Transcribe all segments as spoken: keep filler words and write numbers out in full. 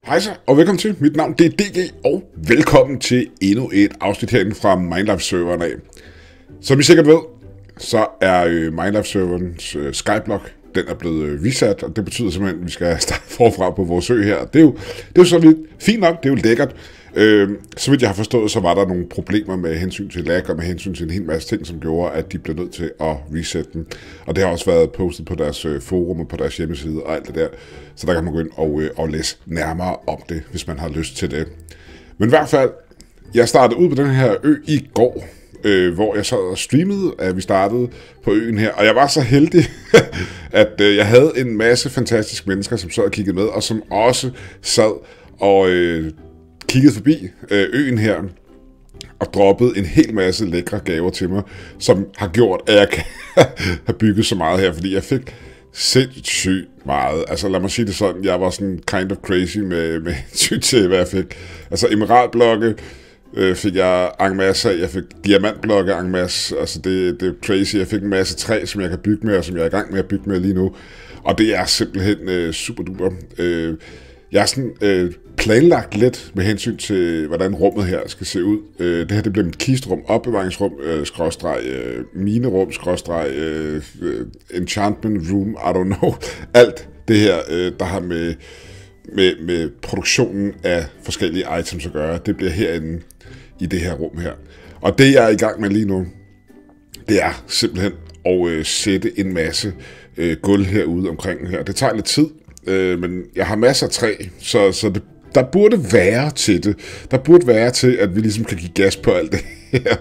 Hej så, og velkommen til. Mit navn det er D G, og velkommen til endnu et afsnit herinde fra Minelife-serveren af. Som I sikkert ved, så er øh, Minelife-serverens øh, skyblock, den er blevet øh, reset, og det betyder simpelthen, at vi skal starte forfra på vores ø her. Det er jo, det er jo så vidt fint nok, det er jo lækkert. Øh, så vidt jeg har forstået, så var der nogle problemer med hensyn til lag og med hensyn til en hel masse ting, som gjorde, at de blev nødt til at resette den. Og det har også været postet på deres øh, forum og på deres hjemmeside og alt det der. Så der kan man gå ind og, øh, og læse nærmere om det, hvis man har lyst til det. Men i hvert fald, jeg startede ud på den her ø i går, øh, hvor jeg sad og streamede, at vi startede på øen her. Og jeg var så heldig, at øh, jeg havde en masse fantastiske mennesker, som sad og kiggede med, og som også sad og øh, kiggede forbi øh, øen her, og droppede en hel masse lækre gaver til mig, som har gjort, at jeg kan have bygget så meget her, fordi jeg fik sindssygt meget. Altså lad mig sige det sådan, jeg var sådan kind of crazy med, med hensyn til, hvad jeg fik. Altså emeraldblokke øh, fik jeg en masse af, jeg fik diamantblokke en masse, altså det, det er crazy. Jeg fik en masse træ, som jeg kan bygge med, og som jeg er i gang med at bygge med lige nu. Og det er simpelthen øh, super duper. Øh, Jeg har sådan øh, planlagt lidt med hensyn til, hvordan rummet her skal se ud. Øh, det her det bliver mit kisterum, opbevaringsrum, øh, skråstreg, øh, minerum, skråstreg, øh, enchantment room, I don't know. Alt det her, øh, der har med, med, med produktionen af forskellige items at gøre, det bliver herinde i det her rum her. Og det jeg er i gang med lige nu, det er simpelthen at øh, sætte en masse øh, gulv herude omkring her. Det tager lidt tid. Øh, men jeg har masser af træ, så, så det, der burde være til det. Der burde være til, at vi ligesom kan give gas på alt det her.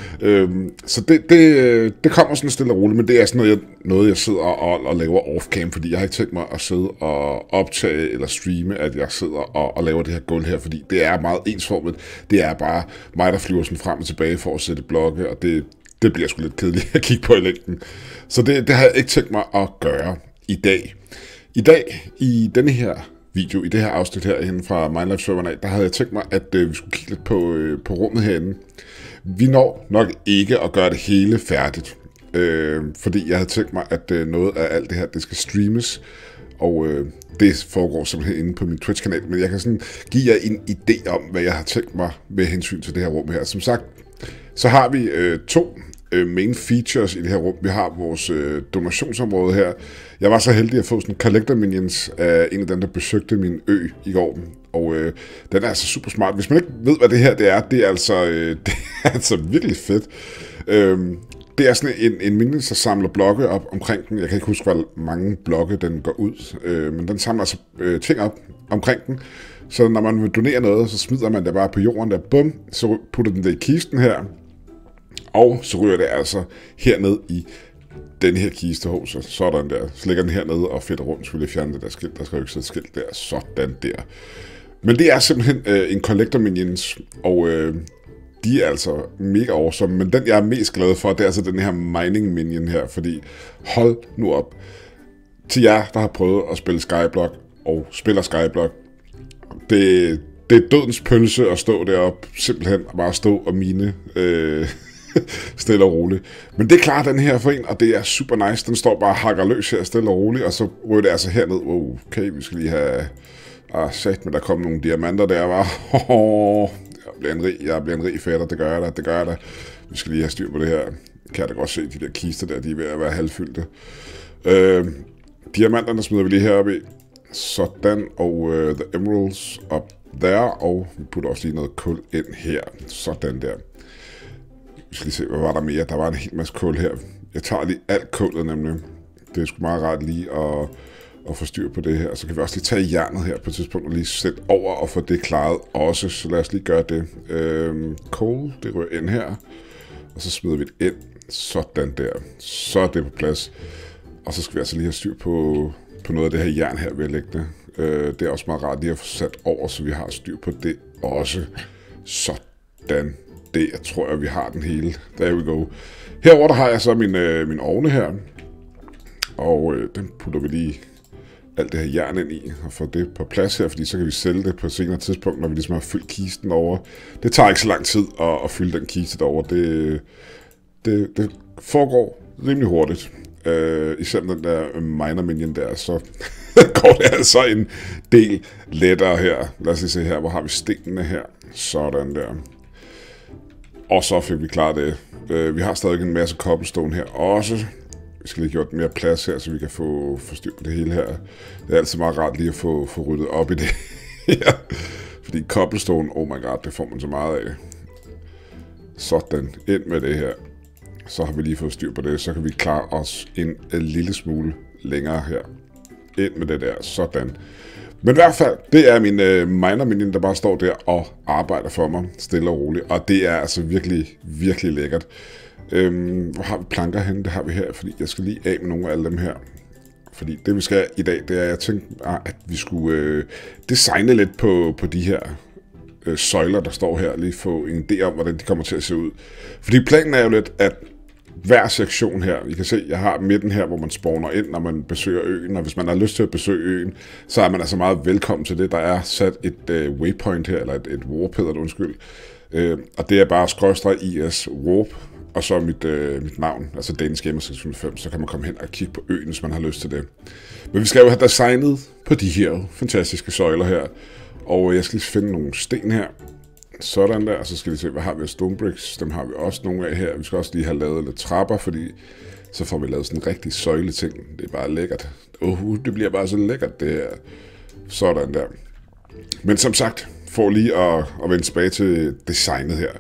øhm, så det, det, det kommer sådan stille og roligt, men det er sådan noget, jeg, noget, jeg sidder og, og laver off-cam, fordi jeg har ikke tænkt mig at sidde og optage eller streame, at jeg sidder og, og laver det her gulv her, fordi det er meget ensformet. Det er bare mig, der flyver sådan frem og tilbage for at sætte blokke, og det, det bliver sgu lidt kedeligt at kigge på i længden. Så det, det har jeg ikke tænkt mig at gøre i dag. I dag, i denne her video, i det her afsnit herinde fra Minelife-serveren af, der havde jeg tænkt mig, at øh, vi skulle kigge lidt på, øh, på rummet herinde. Vi når nok ikke at gøre det hele færdigt, øh, fordi jeg havde tænkt mig, at øh, noget af alt det her, det skal streames, og øh, det foregår simpelthen inde på min Twitch-kanal, men jeg kan sådan give jer en idé om, hvad jeg har tænkt mig med hensyn til det her rum her. Som sagt, så har vi øh, to main features i det her rum. Vi har vores øh, donationsområde her. Jeg var så heldig at få sådan en collector minions af en af dem, der besøgte min ø i går. Og øh, den er altså super smart. Hvis man ikke ved, hvad det her det er, det er altså, øh, det er altså virkelig fedt. Øhm, det er sådan en, en minion, der samler blokke op omkring den. Jeg kan ikke huske, hvor mange blokke den går ud. Øh, men den samler altså øh, ting op omkring den. Så når man vil donere noget, så smider man det bare på jorden der. Bum, så putter den det i kisten her. Og så ryger det altså herned i den her kiste, så sådan der. Så ligger den hernede og fedter rundt, så vil jeg fjerne det der skilt. Der skal jo ikke sætte skilt der, sådan der. Men det er simpelthen øh, en collector minions, og øh, de er altså mega awesome. Men den jeg er mest glad for, det er altså den her mining minion her, fordi hold nu op. Til jer, der har prøvet at spille Skyblock og spiller Skyblock, det, det er dødens pølse at stå deroppe, simpelthen bare stå og mine øh, stille og roligt. Men det er klart den her for en, og det er super nice. Den står bare og hakker løs her stille og roligt, og så ryger det altså herned. Wow, okay, vi skal lige have... Ah, sagt, men der kom nogle diamanter der, var. Jeg bliver en rig, jeg bliver en rig fætter, det gør jeg da, det gør jeg da. Vi skal lige have styr på det her. Kan jeg da godt se, de der kister der, de er ved at være halvfyldte. Øh, diamanterne smider vi lige heroppe i. Sådan, og uh, the emeralds op der, og vi putter også lige noget kul ind her. Sådan der. Vi skal lige se, hvad var der mere? Der var en hel masse kul her. Jeg tager lige alt kullet nemlig. Det er sgu meget rart lige at, at få styr på det her. Så kan vi også lige tage jernet her på et tidspunkt og lige sætte over og få det klaret også. Så lad os lige gøre det. Øhm, kul, det rører ind her. Og så smider vi det ind. Sådan der. Så er det på plads. Og så skal vi altså lige have styr på, på noget af det her jern her ved at lægge det. Øh, det er også meget rart lige at få sat over, så vi har styr på det også. Sådan. Det jeg tror jeg, vi har den hele. There we go. Herover der har jeg så min, øh, min ovne her. Og øh, den putter vi lige alt det her jern ind i og får det på plads her, fordi så kan vi sælge det på et senere tidspunkt, når vi ligesom har fyldt kisten over. Det tager ikke så lang tid at, at fylde den kiste derover. Det, det, det foregår rimelig hurtigt. Øh, især den der miner minion der, så går det altså en del lettere her. Lad os lige se her, hvor har vi stenene her. Sådan der. Og så fik vi klaret det. Vi har stadig en masse cobblestone her også. Vi skal lige gjort mere plads her, så vi kan få, få styr på det hele her. Det er altid meget rart lige at få, få ryddet op i det her. Fordi cobblestone, oh my god, det får man så meget af. Sådan, ind med det her. Så har vi lige fået styr på det, så kan vi klare os en, en lille smule længere her. Ind med det der, sådan. Men i hvert fald, det er min øh, miner-minion, der bare står der og arbejder for mig, stille og roligt. Og det er altså virkelig, virkelig lækkert. Øhm, hvor har vi planker henne? Det har vi her, fordi jeg skal lige af med nogle af alle dem her. Fordi det vi skal i dag, det er, at jeg tænkte, at vi skulle øh, designe lidt på, på de her øh, søjler, der står her. Lige få en idé om, hvordan de kommer til at se ud. Fordi planen er jo lidt, at hver sektion her, I kan se, jeg har midten her, hvor man spawner ind, når man besøger øen, og hvis man har lyst til at besøge øen, så er man altså meget velkommen til det. Der er sat et øh, waypoint her, eller et, et warp hedder det, undskyld, øh, og det er bare skråstreg is warp, og så mit, øh, mit navn, altså Danish Gamer seks hundrede og fem, så kan man komme hen og kigge på øen, hvis man har lyst til det. Men vi skal jo have designet på de her fantastiske søjler her, og jeg skal lige finde nogle sten her. Sådan der, og så skal vi se, hvad har vi af stone bricks, dem har vi også nogle af her. Vi skal også lige have lavet lidt trapper, fordi så får vi lavet sådan en rigtig søjleting. Det er bare lækkert. Uh, det bliver bare så lækkert, det her. Sådan der. Men som sagt, for lige at, at vende tilbage til designet her.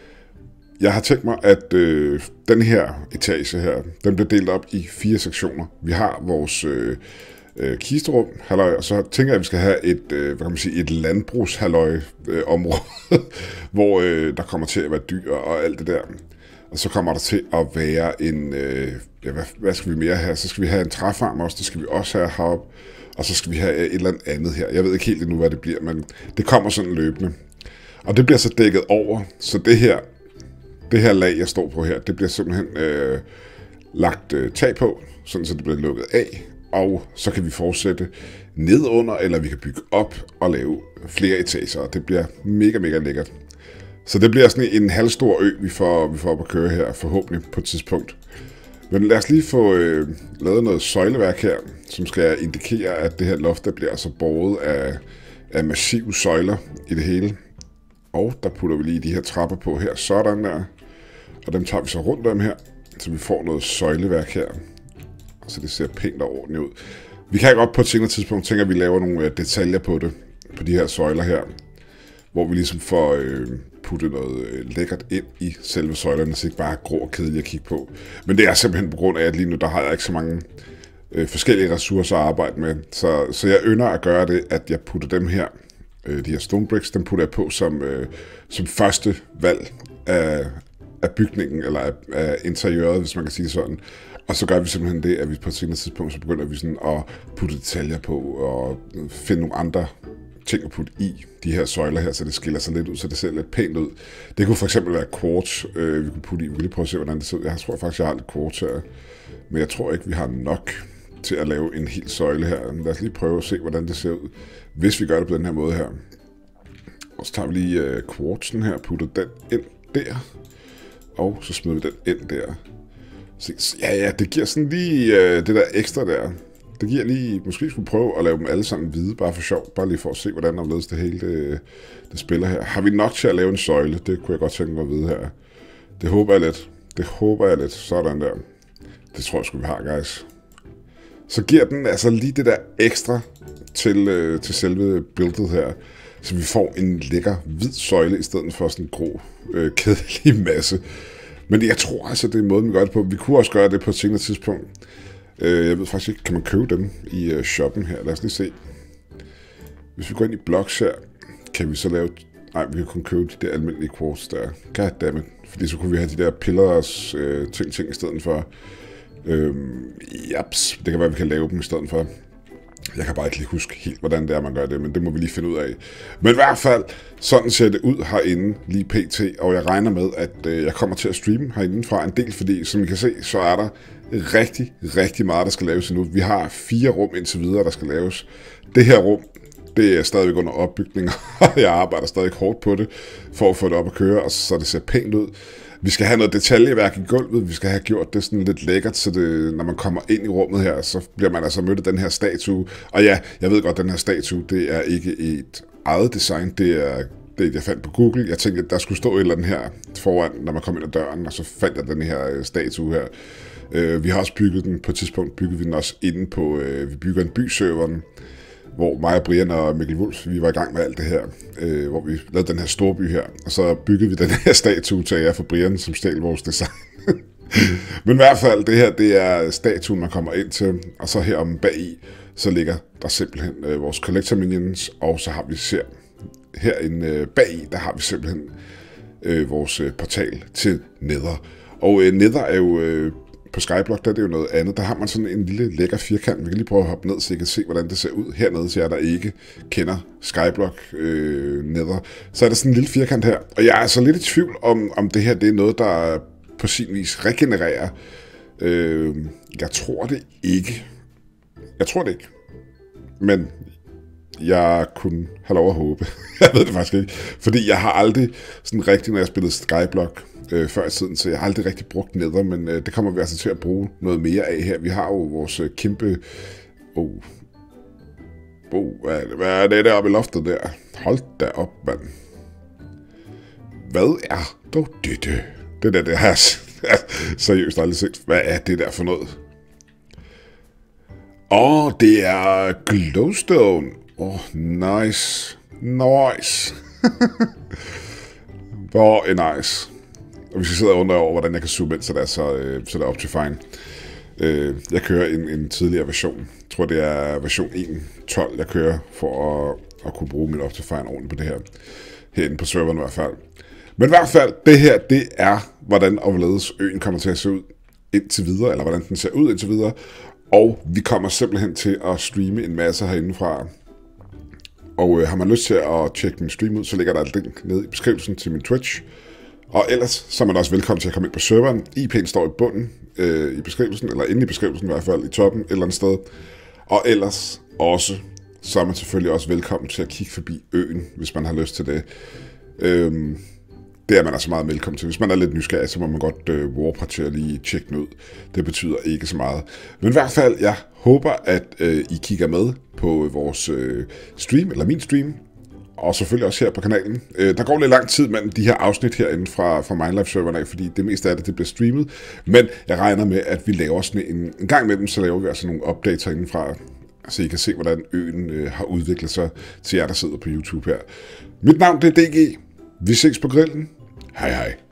Jeg har tænkt mig, at øh, den her etage her, den bliver delt op i fire sektioner. Vi har vores øh, øh, kisterum, halløj, og så tænker jeg, at vi skal have et, øh, hvad kan man sige, et landbrugshalløj øh, område, hvor øh, der kommer til at være dyr og alt det der. Og så kommer der til at være en, øh, ja, hvad, hvad skal vi mere have? Så skal vi have en træfarm også, det skal vi også have heroppe. Og så skal vi have et eller andet her. Jeg ved ikke helt endnu, hvad det bliver, men det kommer sådan løbende. Og det bliver så dækket over, så det her, det her lag, jeg står på her, det bliver simpelthen øh, lagt øh, tag på, sådan så det bliver lukket af. Og så kan vi fortsætte nedunder, eller vi kan bygge op og lave flere etager, og det bliver mega, mega lækkert. Så det bliver sådan en halvstor ø, vi får, vi får op at køre her, forhåbentlig på et tidspunkt. Men lad os lige få øh, lavet noget søjleværk her, som skal indikere, at det her loft der bliver altså båret af, af massive søjler i det hele. Og der putter vi lige de her trapper på her, sådan der. Og dem tager vi så rundt om her, så vi får noget søjleværk her. Så det ser pænt og ordentligt ud. Vi kan godt på et senere tidspunkt tænke, at vi laver nogle detaljer på det, på de her søjler her. Hvor vi ligesom får øh, puttet noget øh, lækkert ind i selve søjlerne, så det ikke bare er grå og kedeligt at kigge på. Men det er simpelthen på grund af, at lige nu der har jeg ikke så mange øh, forskellige ressourcer at arbejde med. Så, så jeg ynder at gøre det, at jeg putter dem her, øh, de her stone bricks, dem putter jeg på som, øh, som første valg af, af bygningen, eller af, af interiøret, hvis man kan sige sådan. Og så gør vi simpelthen det, at vi på et senere tidspunkt, så begynder vi sådan at putte detaljer på, og finde nogle andre ting at putte i de her søjler her, så det skiller sig lidt ud, så det ser lidt pænt ud. Det kunne for eksempel være quartz, øh, vi kunne putte i. Vi kan lige prøve at se, hvordan det ser ud. Jeg tror faktisk, jeg har lidt quartz her, men jeg tror ikke, vi har nok til at lave en hel søjle her. Lad os lige prøve at se, hvordan det ser ud, hvis vi gør det på den her måde her. Og så tager vi lige øh, quartzen her, putter den ind der, og så smider vi den ind der. Så, ja, ja, det giver sådan lige øh, det der ekstra der. Det giver lige, måske skulle prøve at lave dem alle sammen hvide, bare for sjov, bare lige for at se, hvordan der ledes det hele det, det spiller her. Har vi nok til at lave en søjle? Det kunne jeg godt tænke mig at vide her. Det håber jeg lidt. Det håber jeg lidt. Sådan der. Det tror jeg sgu, vi har, guys. Så giver den altså lige det der ekstra til, øh, til selve buildet her, så vi får en lækker hvid søjle, i stedet for sådan en grå, øh, kedelig masse. Men jeg tror altså, det er måden, vi gør det på. Vi kunne også gøre det på et senere tidspunkt. Jeg ved faktisk ikke, kan man købe dem i uh, shoppen her? Lad os lige se. Hvis vi går ind i blocks her, kan vi så lave... Nej, vi kan kun købe de der almindelige quartz der. Goddammit. Fordi så kunne vi have de der pillars uh, ting, ting i stedet for. Øhm, japs, det kan være, vi kan lave dem i stedet for. Jeg kan bare ikke lige huske helt, hvordan det er, man gør det, men det må vi lige finde ud af. Men i hvert fald, sådan ser det ud herinde lige pt. Og jeg regner med, at øh, jeg kommer til at streame herinde fra en del, fordi som I kan se, så er der rigtig, rigtig meget, der skal laves endnu. Vi har fire rum indtil videre, der skal laves. Det her rum, det er stadigvæk under opbygning, og jeg arbejder stadig hårdt på det, for at få det op at køre, og så det ser pænt ud. Vi skal have noget detaljeværk i gulvet, vi skal have gjort det sådan lidt lækkert, så det, når man kommer ind i rummet her, så bliver man altså mødt af den her statue. Og ja, jeg ved godt, den her statue, det er ikke et eget design, det er det, jeg fandt på Google. Jeg tænkte, at der skulle stå et eller andet her foran, når man kom ind ad døren, og så fandt jeg den her statue her. Vi har også bygget den, på et tidspunkt byggede vi den også inde på, vi bygger en by-serveren, hvor mig og Brian og Mikkel Wulff, vi var i gang med alt det her, øh, hvor vi lavede den her storby her, og så byggede vi den her statue til jer for Brian, som stjal vores design. Men i hvert fald, det her, det er statuen, man kommer ind til, og så her om bagi, så ligger der simpelthen øh, vores Collector Minions, og så har vi ser herinde øh, bagi, der har vi simpelthen øh, vores øh, portal til Nether. Og øh, Nether er jo... Øh, På Skyblock, der er det jo noget andet. Der har man sådan en lille lækker firkant. Vi kan lige prøve at hoppe ned, så I kan se, hvordan det ser ud hernede til jer, der ikke kender Skyblock øh, Nether. Så er der sådan en lille firkant her. Og jeg er så lidt i tvivl om, om det her det er noget, der på sin vis regenererer. Øh, jeg tror det ikke. Jeg tror det ikke. Men jeg kunne have lov at håbe. Jeg ved det faktisk ikke. Fordi jeg har aldrig sådan rigtig, når jeg spillede Skyblock øh, før i tiden, så jeg har aldrig rigtig brugt Nether, men øh, det kommer vi altså til at bruge noget mere af her. Vi har jo vores øh, kæmpe... Oh. Oh, hvad, er det, hvad er det deroppe i loftet der? Hold da op, mand. Hvad er dog dette? Det der, det har jeg seriøst aldrig set. Hvad er det der for noget? Åh, oh, det er glowstone. Åh, oh, nice. Nice. Hvor er nice. Og vi skal sidde og undre over, hvordan jeg kan zoome ind, så det er, så, øh, så det er Optifine. Øh, jeg kører en, en tidligere version. Jeg tror, det er version en punkt tolv, jeg kører for at, at kunne bruge mit Optifine ordentligt på det her. Herinde på serveren i hvert fald. Men i hvert fald, det her, det er, hvordan og hvorledes øen kommer til at se ud indtil videre, eller hvordan den ser ud indtil videre. Og vi kommer simpelthen til at streame en masse herindefra. Og øh, har man lyst til at tjekke min stream ud, så ligger der et link nede i beskrivelsen til min Twitch. Og ellers så er man også velkommen til at komme ind på serveren. I P'en står i bunden øh, i beskrivelsen, eller inde i beskrivelsen i hvert fald, i toppen et eller andet sted. Og ellers også, så er man selvfølgelig også velkommen til at kigge forbi øen, hvis man har lyst til det. Øhm, det er man altså meget velkommen til. Hvis man er lidt nysgerrig, så må man godt øh, warpe til at lige tjekke den ud. Det betyder ikke så meget. Men i hvert fald, jeg håber, at øh, I kigger med på vores øh, stream, eller min stream, og selvfølgelig også her på kanalen. Øh, der går lidt lang tid mellem de her afsnit herinde fra, fra Minelife-serveren af, fordi det meste af det, det bliver streamet. Men jeg regner med, at vi laver sådan en, en gang imellem, så laver vi altså nogle updates herindefra, så I kan se, hvordan øen øh, har udviklet sig til jer, der sidder på YouTube her. Mit navn det er D G. Vi ses på grillen. Hej hej.